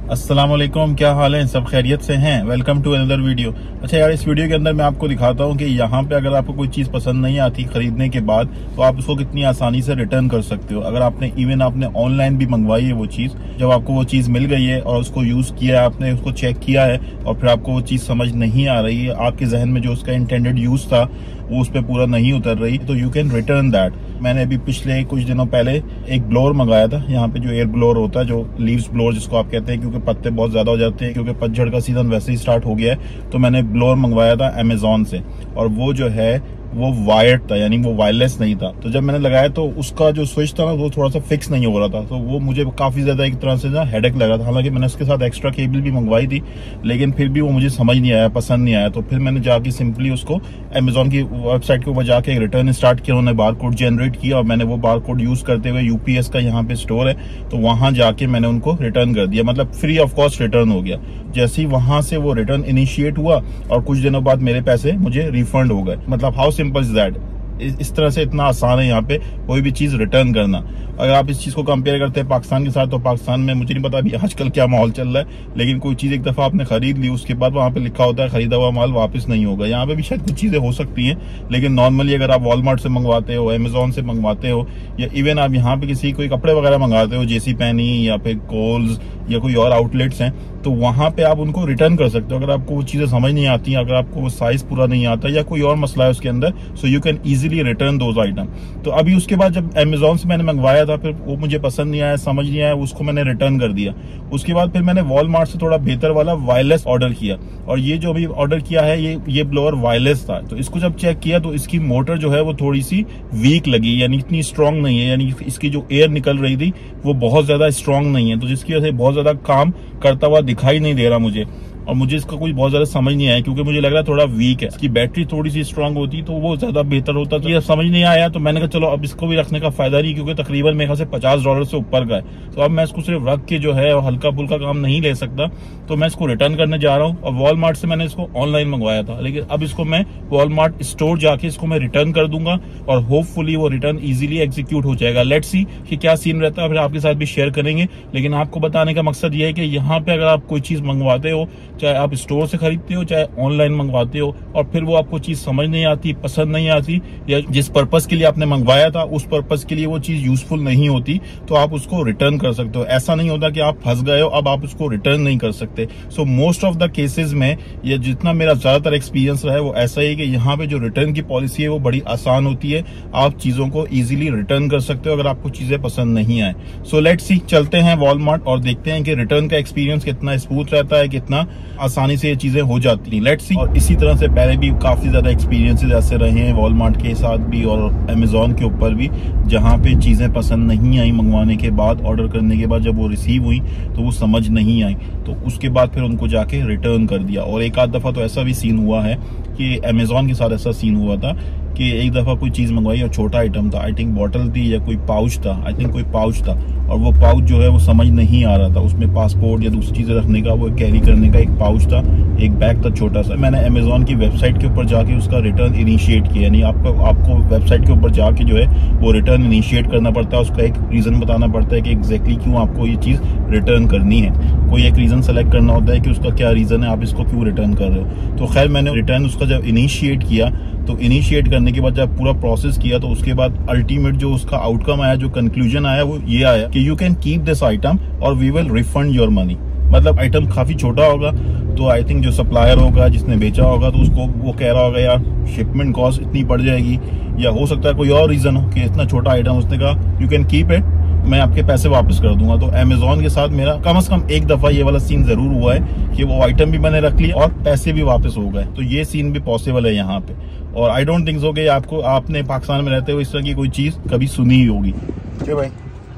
अस्सलाम वालेकुम, क्या हाल है? सब खैरियत से हैं? Welcome to another video. अच्छा यार, इस वीडियो के अंदर मैं आपको दिखाता हूँ कि यहाँ पे अगर आपको कोई चीज पसंद नहीं आती खरीदने के बाद, तो आप उसको कितनी आसानी से रिटर्न कर सकते हो। अगर आपने ऑनलाइन भी मंगवाई है वो चीज, जब आपको वो चीज मिल गई है और उसको यूज किया है, आपने उसको चेक किया है और फिर आपको वो चीज समझ नहीं आ रही है, आपके जहन में जो उसका इंटेंडेड यूज था वो उस पर पूरा नहीं उतर रही, तो यू कैन रिटर्न दैट। मैंने अभी पिछले कुछ दिनों पहले एक ब्लोअर मंगाया था, यहाँ पे जो एयर ब्लोअर होता है, जो लीव्स ब्लोअर जिसको आप कहते हैं, क्योंकि पत्ते बहुत ज्यादा हो जाते हैं, क्योंकि पतझड़ का सीजन वैसे ही स्टार्ट हो गया है। तो मैंने ब्लोअर मंगवाया था अमेजोन से, और वो जो है वो वायर्ड था, यानी वो वायरलेस नहीं था। तो जब मैंने लगाया तो उसका जो स्विच था ना, वो थोड़ा सा फिक्स नहीं हो रहा था, तो वो मुझे काफी ज्यादा एक तरह से ना हेडेक लगा था। हालांकि मैंने उसके साथ एक्स्ट्रा केबल भी मंगवाई थी, लेकिन फिर भी वो मुझे समझ नहीं आया, पसंद नहीं आया। तो फिर मैंने जाके सिंपली उसको अमेजोन की वेबसाइट के ऊपर जाके एक रिटर्न स्टार्ट किया। उन्होंने बार कोड जनरेट किया और मैंने वो बार कोड यूज करते हुए, यूपीएस का यहाँ पे स्टोर है, तो वहां जाके मैंने उनको रिटर्न कर दिया। मतलब फ्री ऑफ कॉस्ट रिटर्न हो गया। जैसे ही वहां से वो रिटर्न इनिशिएट हुआ और कुछ दिनों बाद मेरे पैसे मुझे रिफंड हो गए। मतलब हाउ सिंपल इज दैट। इस तरह से इतना आसान है यहाँ पे कोई भी चीज रिटर्न करना। अगर आप इस चीज को कंपेयर करते हैं पाकिस्तान के साथ, तो पाकिस्तान में मुझे नहीं पता अभी आजकल क्या माहौल चल रहा है, लेकिन कोई चीज एक दफा आपने खरीद ली, उसके बाद वहां पे लिखा होता है खरीदा हुआ माल वापस नहीं होगा। यहाँ पे भी शायद कुछ चीजें हो सकती हैं, लेकिन नॉर्मली अगर आप वॉलमार्ट से मंगवाते हो, अमेजोन से मंगवाते हो, या इवन आप यहाँ पे किसी कोई कपड़े वगैरह मंगाते हो, जेसी पेनी या फिर कोल्स या कोई और आउटलेट्स हैं, तो वहां पे आप उनको रिटर्न कर सकते हो। अगर आपको वो चीजें समझ नहीं आती, अगर आपको वो साइज पूरा नहीं आता या कोई और मसला है उसके अंदर, so you can easily return those item. तो अभी उसके बाद जब अमेजोन से मैंने मंगवाया था, फिर वो मुझे पसंद नहीं आया, समझ नहीं आया, उसको मैंने रिटर्न कर दिया। उसके बाद फिर मैंने वॉलमार्ट से थोड़ा बेहतर वाला वायरलेस ऑर्डर किया, और ये जो अभी ऑर्डर किया है ये ब्लोअर वायरलेस था। तो इसको जब चेक किया तो इसकी मोटर जो है वो थोड़ी सी वीक लगी, यानी इतनी स्ट्रांग नहीं है, यानी इसकी जो एयर निकल रही थी वो बहुत ज्यादा स्ट्रांग नहीं है, तो जिसकी वजह से बहुत ज्यादा काम करता हुआ दिखाई नहीं दे रहा मुझे। और मुझे इसका कुछ बहुत ज्यादा समझ नहीं आया, क्योंकि मुझे लग रहा है थोड़ा वीक है। इसकी बैटरी थोड़ी सी स्ट्रांग होती तो वो ज्यादा बेहतर होता। तो ये समझ नहीं आया, तो मैंने कहा चलो अब इसको भी रखने का फायदा नहीं, क्योंकि तकरीबन मेरे ख्याल से $50 से ऊपर का है। तो अब मैं इसको सिर्फ रख के जो है हल्का फुल्का काम नहीं ले सकता, तो मैं इसको रिटर्न करने जा रहा हूँ। और वॉलमार्ट से मैंने इसको ऑनलाइन मंगवाया था, लेकिन अब इसको मैं वॉलमार्ट स्टोर जाके इसको मैं रिटर्न कर दूंगा, और होपफुली वो रिटर्न इजीली एग्जीक्यूट हो जाएगा। लेट्स सी कि क्या सीन रहता है, फिर आपके साथ भी शेयर करेंगे। लेकिन आपको बताने का मकसद ये है कि यहाँ पे अगर आप कोई चीज मंगवाते हो, चाहे आप स्टोर से खरीदते हो चाहे ऑनलाइन मंगवाते हो, और फिर वो आपको चीज समझ नहीं आती, पसंद नहीं आती, या जिस पर्पस के लिए आपने मंगवाया था उस पर्पस के लिए वो चीज यूजफुल नहीं होती, तो आप उसको रिटर्न कर सकते हो। ऐसा नहीं होता कि आप फंस गए हो, अब आप उसको रिटर्न नहीं कर सकते। So most of the cases में, ये जितना मेरा ज्यादातर एक्सपीरियंस रहा है वो ऐसा ही कि यहाँ पे जो रिटर्न की पॉलिसी है वो बड़ी आसान होती है। आप चीजों को इजीली रिटर्न कर सकते हो अगर आपको चीजें पसंद नहीं आए। सो लेट्स सी, चलते हैं वॉलमार्ट और देखते हैं कि रिटर्न का एक्सपीरियंस कितना स्मूथ रहता है, कितना आसानी से ये चीजें हो जाती हैं। Let's see. और इसी तरह से पहले भी काफी ज्यादा एक्सपीरियंसेस ऐसे रहे हैं वॉलमार्ट के साथ भी और अमेजोन के ऊपर भी, जहां पे चीजें पसंद नहीं आई मंगवाने के बाद, ऑर्डर करने के बाद जब वो रिसीव हुई तो वो समझ नहीं आई, तो उसके बाद फिर उनको जाके रिटर्न कर दिया। और एक आध दफा तो ऐसा भी सीन हुआ है कि अमेजोन के साथ ऐसा सीन हुआ था कि एक दफा कोई चीज मंगवाई और छोटा आइटम था, आई थिंक बॉटल थी या कोई पाउच था, आई थिंक कोई पाउच था, और वो पाउच जो है वो समझ नहीं आ रहा था, उसमें पासपोर्ट या दूसरी चीजें रखने का, वो कैरी करने का एक पाउच था, एक बैग था छोटा सा। मैंने अमेजोन की वेबसाइट के ऊपर जाके उसका रिटर्न इनिशिएट किया, यानी आपको वेबसाइट के ऊपर जाके जो है वो रिटर्न इनिशिएट करना पड़ता है, उसका एक रीजन बताना पड़ता है कि एग्जैक्टली क्यों आपको ये चीज रिटर्न करनी है। कोई एक रीजन सेलेक्ट करना होता है कि उसका क्या रीजन है, आप इसको क्यों रिटर्न कर रहे हो। तो खैर मैंने रिटर्न उसका जब इनिशिएट किया, तो इनिशिएट करने के बाद जब पूरा प्रोसेस किया, तो उसके बाद अल्टीमेट जो उसका आउटकम आया, जो कंक्लूजन आया, वो ये आया कि you can keep this item और we will refund your money. मतलब आइटम काफी छोटा होगा, तो आई थिंक जो सप्लायर होगा जिसने बेचा होगा, तो उसको वो कह रहा होगा यार शिपमेंट कॉस्ट इतनी पड़ जाएगी, या हो सकता है कोई और रीजन हो कि इतना छोटा आइटम, उसने कहा यू कैन कीप इट, मैं आपके पैसे वापस कर दूंगा। तो अमेजोन के साथ मेरा कम से कम एक दफा ये वाला सीन जरूर हुआ है कि वो आइटम भी मैंने रख लिया और पैसे भी वापस हो गए। तो ये सीन भी पॉसिबल है यहाँ पे, और आई डोंट थिंक सो कि आपने पाकिस्तान में रहते हुए इस तरह की कोई चीज कभी सुनी ही होगी। क्या भाई,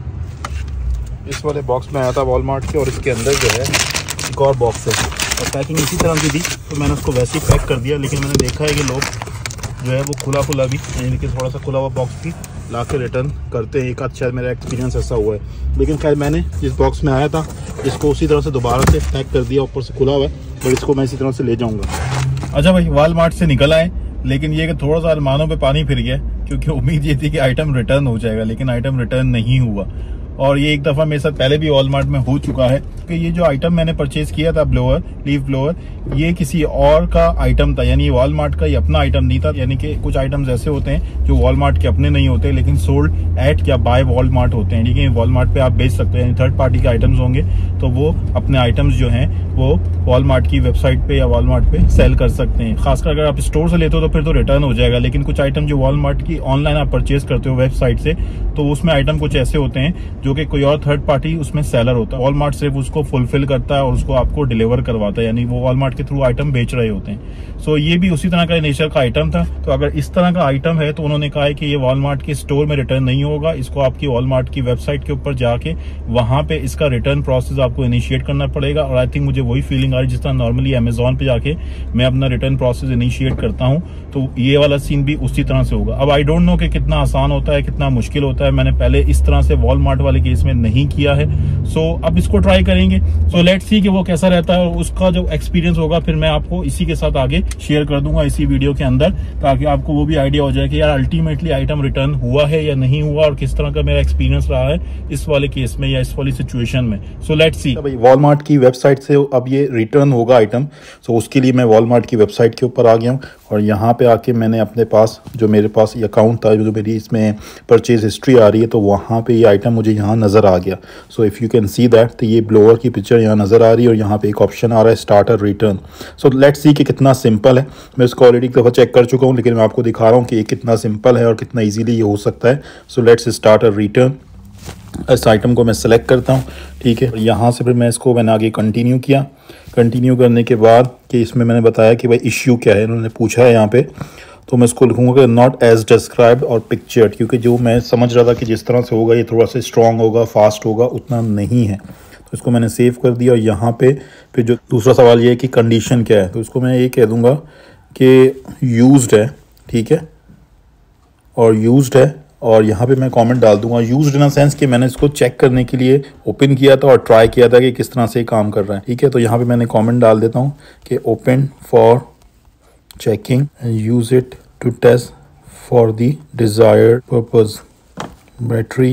इस वाले बॉक्स में आया था वॉलमार्ट के, और इसके अंदर जो है एक और बॉक्स है, और पैकिंग इसी तरह की थी, तो मैंने उसको वैसे ही पैक कर दिया। लेकिन मैंने देखा है कि लोग जो है वो खुला भी, यानी कि थोड़ा सा खुला हुआ बॉक्स भी ला के रिटर्न करते हैं। एक आध शायद मेरा एक्सपीरियंस ऐसा हुआ है, लेकिन खैर मैंने जिस बॉक्स में आया था इसको उसी तरह से दोबारा से पैक कर दिया, ऊपर से खुला हुआ है, और इसको मैं इसी तरह से ले जाऊंगा। अच्छा भाई, वॉलमार्ट से निकल आए, लेकिन ये कि थोड़ा सा अरमानों पे पानी फिर गया, क्योंकि उम्मीद ये थी कि आइटम रिटर्न हो जाएगा, लेकिन आइटम रिटर्न नहीं हुआ। और ये एक दफा मेरे साथ पहले भी वॉलमार्ट में हो चुका है कि ये जो आइटम मैंने परचेज किया था ब्लोअर, लीफ ब्लोअर, ये किसी और का आइटम था, यानी वॉलमार्ट का ये अपना आइटम नहीं था। यानी कि कुछ आइटम्स ऐसे होते हैं जो वॉलमार्ट के अपने नहीं होते लेकिन सोल्ड एट या बाय वॉलमार्ट होते हैं। ठीक है, वॉलमार्ट पे आप बेच सकते हैं, थर्ड पार्टी के आइटम्स होंगे तो वो अपने आइटम्स जो हैं वो वॉलमार्ट की वेबसाइट पे या वॉलमार्ट पे सेल कर सकते हैं। खासकर अगर आप स्टोर से लेते हो तो फिर तो रिटर्न हो जाएगा, लेकिन कुछ आइटम जो वॉलमार्ट की ऑनलाइन आप परचेज करते हो वेबसाइट से, तो उसमें आइटम कुछ ऐसे होते हैं जो कि कोई और थर्ड पार्टी उसमें सेलर होता है। वॉलमार्ट सिर्फ उसको फुलफिल करता है और उसको आपको डिलीवर करवाता है, यानी वो वॉलमार्ट के थ्रू आइटम बेच रहे होते हैं। सो ये भी उसी तरह का नेचर का आइटम था। तो अगर इस तरह का आइटम है तो उन्होंने कहा है कि ये वॉलमार्ट के स्टोर में रिटर्न नहीं होगा, इसको आपकी वॉलमार्ट की वेबसाइट के ऊपर जाके वहां पे इसका रिटर्न प्रोसेस आपको इनिशिएट करना पड़ेगा। और आई थिंक मुझे वही फीलिंग आ रही जिस तरह नॉर्मली अमेजोन पे जाके मैं अपना रिटर्न प्रोसेस इनिशिएट करता हूं, तो ये वाला सीन भी उसी तरह से होगा। अब आई डोंट नो कि कितना आसान होता है, कितना मुश्किल होता है, मैंने पहले इस तरह से वॉलमार्ट वाले केस में नहीं किया है। सो अब इसको ट्राई करेंगे। सो लेट्स सी कि वो कैसा रहता है, और उसका जो एक्सपीरियंस होगा फिर मैं आपको इसी के साथ आगे शेयर कर दूंगा इसी वीडियो के अंदर, ताकि आपको वो भी आइडिया हो जाए कि यार अल्टीमेटली आइटम रिटर्न हुआ है या नहीं हुआ और किस तरह का मेरा एक्सपीरियंस रहा है इस वाले केस में या इस वाली सिचुएशन में। So let's see. वॉलमार्ट की वेबसाइट से अब ये रिटर्न होगा आइटम, सो उसके लिए मैं वॉलमार्ट की वेबसाइट के ऊपर आ गया हूँ और यहाँ पे आके मैंने अपने पास जो मेरे पास ये अकाउंट था, जो मेरी इसमें परचेज हिस्ट्री आ रही है, तो वहाँ पे ये आइटम मुझे यहाँ नज़र आ गया। So if you can see that, तो ये ब्लोअर की पिक्चर यहाँ नज़र आ रही है और यहाँ पे एक ऑप्शन आ रहा है start a return. So let's see कि कितना सिंपल है। मैं इसको ऑलरेडी एक दफ़ा चेक कर चुका हूँ, लेकिन मैं आपको दिखा रहा हूँ कि ये कितना सिंपल है और कितना ईजीली ये हो सकता है। So let's start a return. इस आइटम को मैं सेलेक्ट करता हूँ, ठीक है। यहाँ से फिर मैंने आगे कंटिन्यू किया। कंटिन्यू करने के बाद कि इसमें मैंने बताया कि भाई इश्यू क्या है, इन्होंने पूछा है यहाँ पे, तो मैं इसको लिखूँगा नॉट एज डिस्क्राइब्ड और पिक्चर्ड, क्योंकि जो मैं समझ रहा था कि जिस तरह से होगा ये थोड़ा सा स्ट्रॉन्ग होगा, फास्ट होगा, उतना नहीं है। तो इसको मैंने सेव कर दिया। और यहाँ पे फिर जो दूसरा सवाल ये है कि कंडीशन क्या है, तो इसको मैं ये कह दूँगा कि यूज्ड है, ठीक है, और यूज्ड है। और यहाँ पे मैं कमेंट डाल दूंगा यूज्ड इन अ सेंस कि मैंने इसको चेक करने के लिए ओपन किया था और ट्राई किया था कि किस तरह से काम कर रहा है, ठीक है। तो यहाँ पे मैंने कमेंट डाल देता हूँ कि open for checking and use it to test for the desired purpose. Battery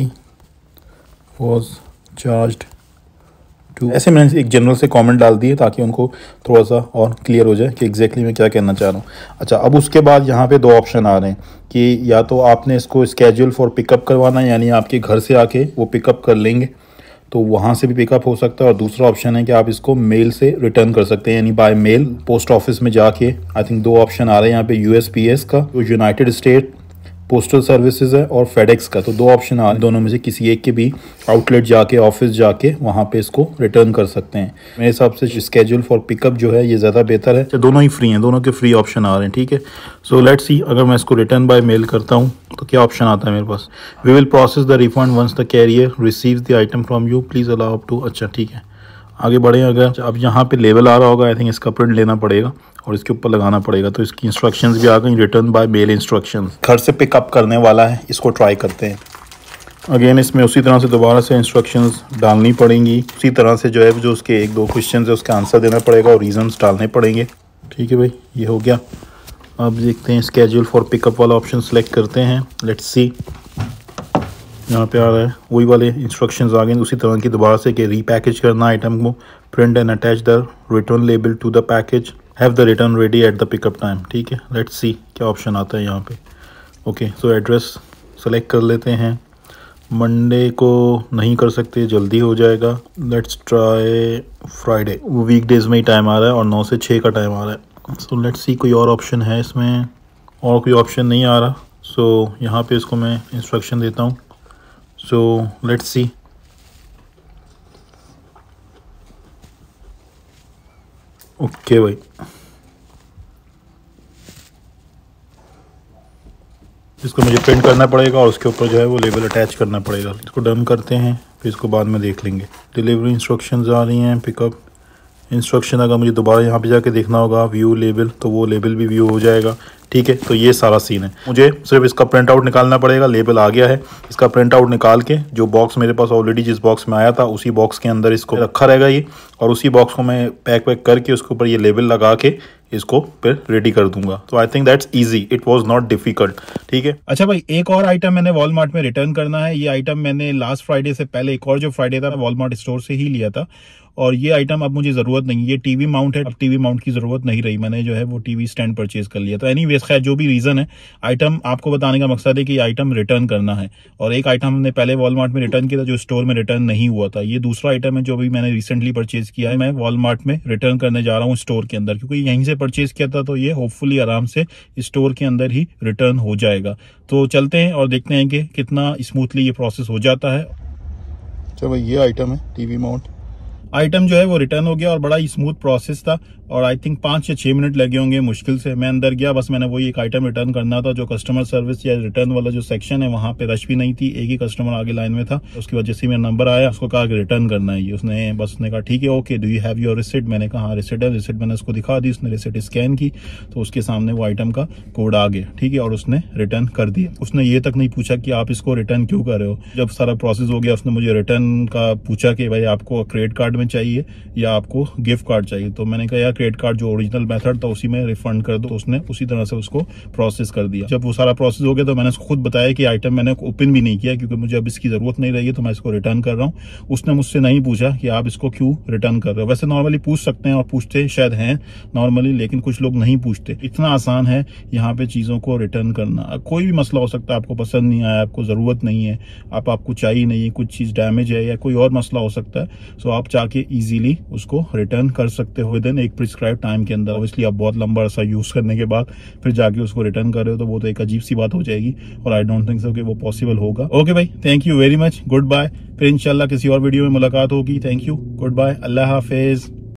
was charged to, ऐसे मैंने एक जनरल से कमेंट डाल दिए ताकि उनको थोड़ा सा और क्लियर हो जाए कि एग्जैक्टली मैं क्या कहना चाह रहा हूँ। अच्छा, अब उसके बाद यहाँ पे दो ऑप्शन आ रहे हैं कि या तो आपने इसको स्केड्यूल फॉर पिकअप करवाना है, यानी आपके घर से आके वो पिकअप कर लेंगे, तो वहाँ से भी पिकअप हो सकता है। और दूसरा ऑप्शन है कि आप इसको मेल से रिटर्न कर सकते हैं, यानी बाय मेल पोस्ट ऑफिस में जाके। आई थिंक दो ऑप्शन आ रहे हैं यहाँ पे, USPS का, जो यूनाइटेड स्टेट पोस्टल सर्विसेज है, और फेडेक्स का। तो दो ऑप्शन आ रहे हैं, दोनों में से किसी एक के भी आउटलेट जाके, ऑफिस जाके वहाँ पे इसको रिटर्न कर सकते हैं। मेरे हिसाब से स्केड्यूल फॉर पिकअप जो है ये ज़्यादा बेहतर है। दोनों ही फ्री हैं, दोनों के फ्री ऑप्शन आ रहे हैं, ठीक है। सो लेट्स सी, अगर मैं इसको रिटर्न बाय मेल करता हूँ तो क्या ऑप्शन आता है मेरे पास, we will process the refund once the carrier receives the item from you, please allow up to. अच्छा, ठीक है, आगे बढ़े। अगर अब यहाँ पे लेबल आ रहा होगा, आई थिंक इसका प्रिंट लेना पड़ेगा और इसके ऊपर लगाना पड़ेगा। तो इसकी इंस्ट्रक्शंस भी आ गई, रिटर्न बाय मेल इंस्ट्रक्शंस। घर से पिकअप करने वाला है, इसको ट्राई करते हैं। अगेन इसमें उसी तरह से दोबारा से इंस्ट्रक्शंस डालनी पड़ेंगी, उसी तरह से जो है जो उसके एक दो क्वेश्चन है उसका आंसर देना पड़ेगा और रीजंस डालने पड़ेंगे, ठीक है भाई, ये हो गया। अब देखते हैं स्केड्यूल फॉर पिकअप वाला ऑप्शन सेलेक्ट करते हैं। लेट्स सी, यहाँ पे आ रहा है वही वाले इंस्ट्रक्शंस आ गए उसी तरह की दोबारा से कि रीपैकेज करना आइटम को, print and attach the return label to the package, have the return ready at the pickup time, ठीक है। लेट्स सी क्या ऑप्शन आता है यहाँ पे। ओके, सो एड्रेस सेलेक्ट कर लेते हैं। मंडे को नहीं कर सकते, जल्दी हो जाएगा। लेट्स ट्राई फ्राइडे, वो वीकडेज में ही टाइम आ रहा है और 9 से 6 का टाइम आ रहा है। सो लेट्स सी कोई और ऑप्शन है इसमें, और कोई ऑप्शन नहीं आ रहा। सो यहाँ पे इसको मैं इंस्ट्रक्शन देता हूँ। सो लेट्स सी, ओके भाई, इसको मुझे प्रिंट करना पड़ेगा और उसके ऊपर जो है वो लेबल अटैच करना पड़ेगा। इसको डन करते हैं, फिर इसको बाद में देख लेंगे। डिलीवरी इंस्ट्रक्शंस आ रही हैं, पिकअप इंस्ट्रक्शन। अगर मुझे दोबारा यहाँ पे जाके देखना होगा व्यू लेबल, तो वो लेबल भी व्यू हो जाएगा, ठीक है। तो ये सारा सीन है, मुझे सिर्फ इसका प्रिंट आउट निकालना पड़ेगा। लेबल आ गया है, इसका प्रिंट आउट निकाल के जो बॉक्स मेरे पास ऑलरेडी जिस बॉक्स में आया था उसी बॉक्स के अंदर इसको रखा रहेगा ये, और उसी बॉक्स को मैं पैक करके उसके ऊपर ये लेबल लगा के इसको फिर रेडी कर दूंगा। तो I think that's easy, it was not difficult. ठीक है। अच्छा भाई, एक और आइटम मैंने वॉलमार्ट में रिटर्न करना है। ये आइटम मैंने लास्ट फ्राइडे से पहले एक और जो फ्राइडे था वॉलमार्ट स्टोर से ही लिया था, और ये आइटम अब मुझे जरूरत नहीं। ये टीवी माउंट है, अब टीवी माउंट की जरूरत नहीं रही, मैंने जो है वो टीवी स्टैंड परचेज कर लिया। तो एनीवेज खैर जो भी रीजन है, आइटम आपको बताने का मकसद है कि आइटम रिटर्न करना है। और एक आइटम हमने पहले वॉलमार्ट में रिटर्न किया था जो स्टोर में रिटर्न नहीं हुआ था। ये दूसरा आइटम है जो भी मैंने रिसेंटली परचेज किया है, मैं वॉलमार्ट में रिटर्न करने जा रहा हूँ स्टोर के अंदर, क्योंकि यहीं से परचेज किया था तो ये होपफुली आराम से स्टोर के अंदर ही रिटर्न हो जाएगा। तो चलते हैं और देखते हैं कि कितना स्मूथली ये प्रोसेस हो जाता है। चलो भाई, ये आइटम है टीवी माउंट। आइटम जो है वो रिटर्न हो गया और बड़ा ही स्मूथ प्रोसेस था, और आई थिंक 5 या 6 मिनट लगे होंगे मुश्किल से। मैं अंदर गया, बस मैंने वही एक आइटम रिटर्न करना था। जो कस्टमर सर्विस या रिटर्न वाला जो सेक्शन है वहां पे रश भी नहीं थी, एक ही कस्टमर आगे लाइन में था। उसकी वजह से मेरा नंबर आया, उसको कहा कि रिटर्न करना है ये। उसने कहा ठीक है, okay, do you have your receipt? मैंने कहा हाँ रिसिट है। रिसिट मैंने उसको दिखा दी, उसने रिसिट स्कैन की तो उसके सामने वो आइटम का कोड आ गया। ठीक है, और उसने रिटर्न कर दिया। उसने ये तक नहीं पूछा कि आप इसको रिटर्न क्यों कर रहे हो। जब सारा प्रोसेस हो गया, उसने मुझे रिटर्न का पूछा कि भाई आपको क्रेडिट कार्ड में चाहिए या आपको गिफ्ट कार्ड चाहिए। तो मैंने कहा यार क्रेडिट कार्ड जो ओरिजिनल मेथड था उसी में रिफंड कर दो। उसने उसी तरह से उसको प्रोसेस कर दिया। जब वो सारा प्रोसेस हो गया तो मैंने उसको खुद बताया कि आइटम मैंने ओपन भी नहीं किया क्योंकि मुझे अब इसकी जरूरत नहीं रही है, तो मैं इसको रिटर्न कर रहा हूँ। उसने मुझसे नहीं पूछा कि आप इसको क्यों रिटर्न कर रहे हो। वैसे नॉर्मली पूछ सकते हैं और पूछते शायद हैं नॉर्मली, लेकिन कुछ लोग नहीं पूछते। इतना आसान है यहाँ पे चीजों को रिटर्न करना। कोई भी मसला हो सकता है, आपको पसंद नहीं आया, आपको जरूरत नहीं है, आपको चाहिए नहीं, कुछ चीज डैमेज है या कोई और मसला हो सकता है, सो आप जाके इजीली उसको रिटर्न कर सकते हो विद इन एक प्रिस्क्राइब टाइम के अंदर। ऑब्वियसली आप बहुत लंबा अरसा यूज करने के बाद फिर जाके उसको रिटर्न कर रहे हो तो वो तो एक अजीब सी बात हो जाएगी, और आई डोंट थिंक सो कि वो पॉसिबल होगा। ओके भाई, thank you very much, goodbye. फिर इंशाल्लाह किसी और वीडियो में मुलाकात होगी। थैंक यू, गुड बाय, अल्लाह हाफिज।